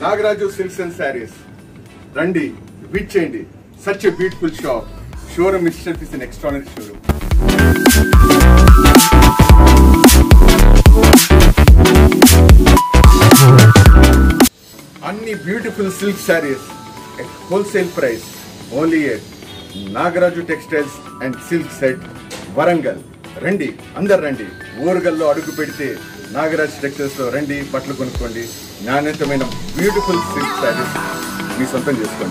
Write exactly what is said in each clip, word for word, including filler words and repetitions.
Nagaraju Silks and Sarees. Randi, vicheyandi. Such a beautiful shop. Showroom itself is an extraordinary showroom. Anni beautiful silk sarees at wholesale price only at Nagaraju Textiles and Silk Set, Warangal. Randi, andar randi. Orugallo adugu pedite Nagaraju Textiles lo randi బట్టలు కొనుక్కోండి. నాణ్యతమైన beautiful silk saris మీ సొంతం చేసుకోండి.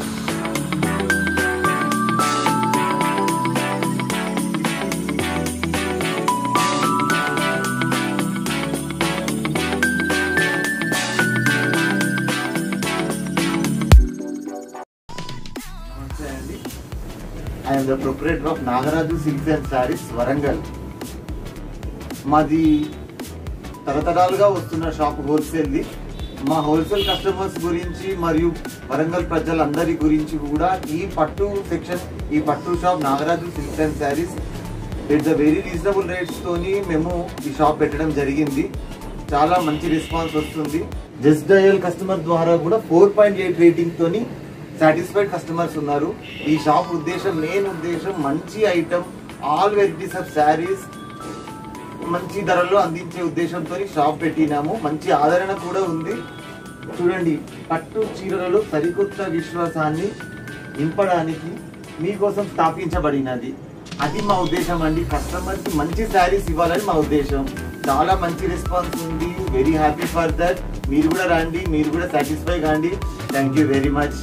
I am the proprietor of Nagaraju Silks and Sarees, Warangal. మాది తరతరాలుగా వస్తున్న shop wholesale ది. మా హోల్సేల్ కస్టమర్స్ గురించి మరియు వరంగల్ ప్రజలందరి గురించి కూడా ఈ పట్టు సెక్షన్, ఈ పట్టు shop Nagaraju silks and saris it's a very reasonable rates తోని మేము ఈ షాప్ పెట్టడం జరిగింది. చాలా మంచి రెస్పాన్స్ వస్తుంది. జస్ట్ డయల్ కస్టమర్ ద్వారా కూడా ఫోర్ పాయింట్ ఎయిట్ రేటింగ్ తోని సాటిస్ఫైడ్ కస్టమర్స్ ఉన్నారు. ఈ షాప్ ఉద్దేశం, మెయిన్ ఉద్దేశం మంచి item, all varieties of saris మంచి ధరల్లో అందించే ఉద్దేశంతో షాప్ పెట్టినాము. మంచి ఆదరణ కూడా ఉంది. చూడండి, పట్టు చీరలలో సరికొత్త విశ్వాసాన్ని నింపడానికి మీకోసం స్థాపించబడినది. అది మా ఉద్దేశం అండి. కస్టమర్కి మంచి శారీస్ ఇవ్వాలని మా ఉద్దేశం. చాలా మంచి రెస్పాన్స్ ఉంది. Very happy for that. మీరు కూడా రండి, మీరు కూడా సాటిస్ఫై కాండి. Thank you very much.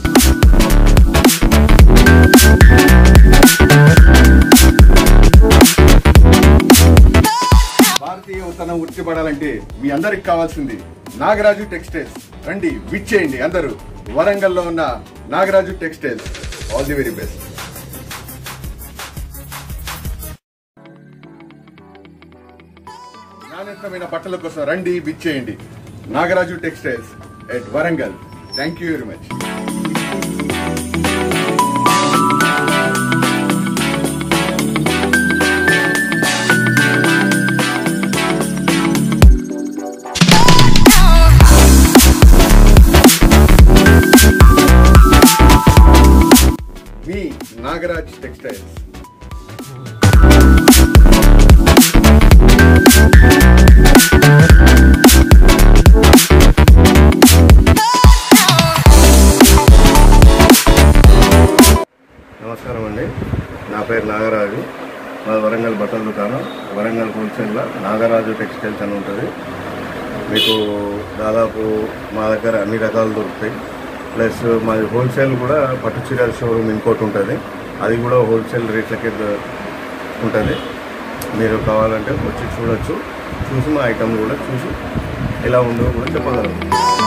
భారతీయ ఉత్పన్నం ఉట్టిపడాలంటే మీ అందరికి కావాల్సింది నాగరాజు టెక్స్టైల్స్. రండి, విచ్చేయండి అందరూ. వరంగల్లో ఉన్న Nagaraju textiles. All the very best. నాణ్యతమైన బట్టల కోసం రండి, విచ్చేయండి. Nagaraju textiles at Warangal. Thank you very much. మీ నాగరాజ్ టెక్స్టైల్స్. నమస్కారం అండి, నా పేరు నాగరాజు. మా వరంగల్ బట్టల దుకాణం వరంగల్ హోల్సేల్లో నాగరాజు టెక్స్టైల్స్ అని ఉంటుంది. మీకు దాదాపు మా దగ్గర అన్ని రకాలు దొరుకుతాయి. ప్లస్ మాది హోల్సేల్ కూడా పట్టు చీరల షోరూమ్ ఇంకోటి ఉంటుంది. అది కూడా హోల్సేల్ రేట్లకే ఉంటుంది. మీరు కావాలంటే వచ్చి చూడొచ్చు. చూసి మా ఐటమ్ కూడా చూసి ఎలా ఉందో కూడా చెప్పగలరు.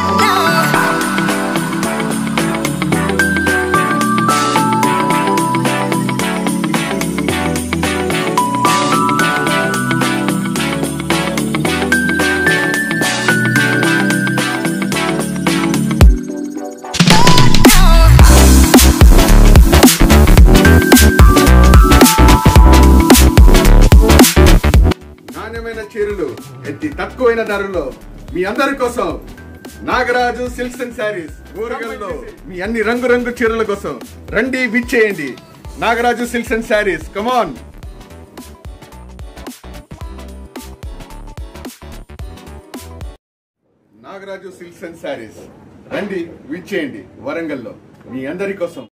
నాణ్యమైన చీరలు ఎత్తి తక్కువైన ధరలో మీ అందరి కోసం నాగరాజు సిల్క్స్ అండ్ శారీస్. ఊరగల్లో మీ అన్ని రంగు రంగు చీరల కోసం రండి, విచ్చేయండి. Nagaraju silks and saris. Come on. Nagaraju silks and saris. రండి, విచ్చేయండి. వరంగల్లో మీ అందరి కోసం.